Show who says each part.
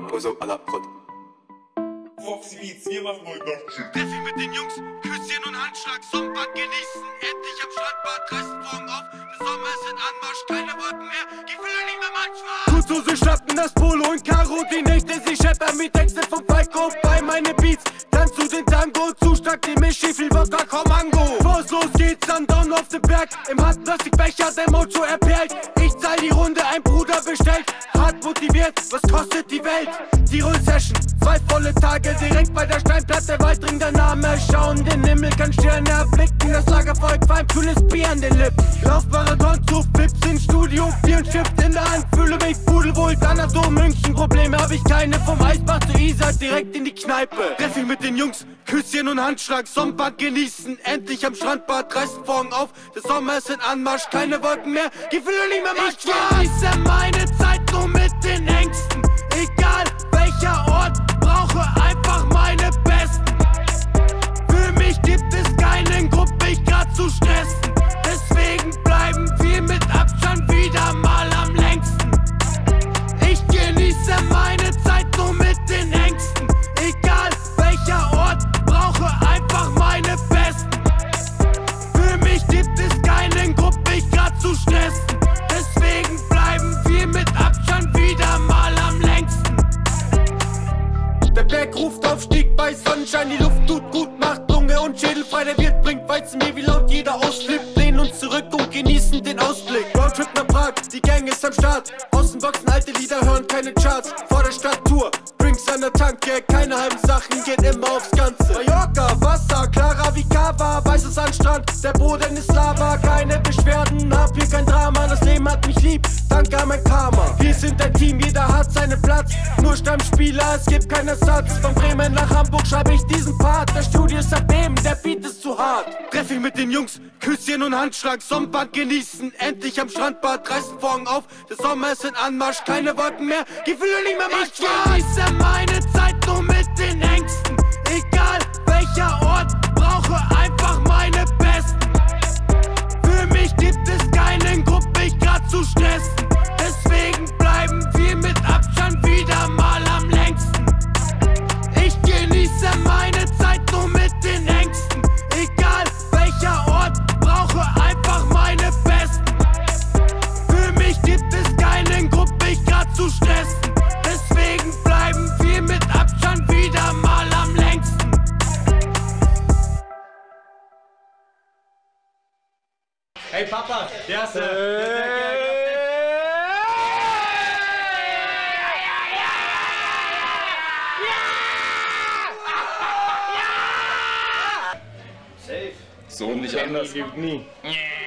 Speaker 1: Poso à la prod.
Speaker 2: Foxy Beats, wir machen heute noch
Speaker 3: Treffi mit den Jungs, Küsschen und Handschlag, Sonnenbad genießen, endlich am Strandbad, Restmorgen auf, der Sommer ist in Anmarsch, keine Wolken mehr, die fühlen nicht mehr manchmal.
Speaker 4: Tutu, sie schnappen das Polo und Karo, die Nächte, sie scheppern mit Texte vom Falco bei meine Beats. Tanz zu den Tango, zu stark die Mischi, viel Wodka, Komango. Bevor los geht's, dann down auf den Berg, im Handplastikbecher, der Mojo erperlt. Ich zahl die Runde, ein Bruder bestellt, hart motiviert, was kostet die Welt? Die Roll-Session, 2 volle Tage, direkt bei der Steinplatte, Waldring der Name. Schauen den Himmel, kann Sterne erblicken, das Lagerfeuer qualmt, kühles Bier an den Lippen. Laufmarathon zu Pips ins Studio, Bier und Stift in der Hand, fühle mich pudelwohl, dann hast du München, Probleme hab ich keine, vom Eisbach zu Isar, direkt in die Kneipe. Treffi mit den Jungs, Küsschen und Handschlag, Sonnenbad genießen, endlich am Strandbad, reißen Morgen auf, der Sommer ist in Anmarsch, keine Wolken mehr, Gefühle nicht mehr manchmal. Ich genieße meine Zeit nur mit den Ängsten, egal welcher Ort, brauche einfach meine Besten. Für mich gibt es keinen Grund, mich grad zu stressen, deswegen bleiben wir mit Abstand wieder mal am längsten. Ich genieße meine Zeit nur mit den Ängsten, egal welcher Ort, brauche einfach meine Besten. Für mich gibt es keinen Grund, mich grad zu stressen, deswegen bleiben wir mit Abstand wieder mal am längsten. Der Berg ruft auf, stieg bei Sonnenschein, die Luft tut gut, macht Lunge und Schädel frei. Der Wirt bringt Weizenmehl, wie laut jeder ausflippt, lehnen uns zurück und genießen den Ausblick. Roadtrip nach Prag, die Gang ist am Start, Außenboxen, alte Lieder, hören keine Charts. Vor der Stadt Tour, Drinks an der Tanke, keine halben Sachen, geht immer aufs Ganze. Mallorca, Wasser, klarer wie Kava, weißes Sandstrand, der Boden ist Lava, keine Beschwerden, hab hier kein Drama, das Leben hat mich lieb, danke an mein Karma. Wir sind ein Team, jeder hat seinen Platz, nur Stammspieler, es gibt keinen Ersatz. Von Bremen nach Hamburg schreibe ich diesen Part, das Studio ist abnehmen, der Beat ist zu hart. Treffi mit den Jungs, Küsschen und Handschlag, Sonnenbad genießen, endlich am Strandbad, reißen Morgen auf, der Sommer ist in Anmarsch, keine Wolken mehr, Gefühle nicht mehr manchmal. Ich genieße meine Zeit nur mit den Ängsten, egal welcher Ort, brauche einfach meine Besten. Für mich gibt es keinen Grund, mich grad zu stressen, deswegen bleiben wir mit Abstand wieder mal am längsten. Ich genieße meine Zeit nur mit den Ängsten, egal welcher Ort, brauche einfach meine Besten. Für mich gibt es keinen Grund, mich grad zu stressen, deswegen bleiben wir mit Abstand wieder mal am längsten.
Speaker 5: Hey Papa, der ist
Speaker 2: So und nicht anders.
Speaker 5: Gibt nie.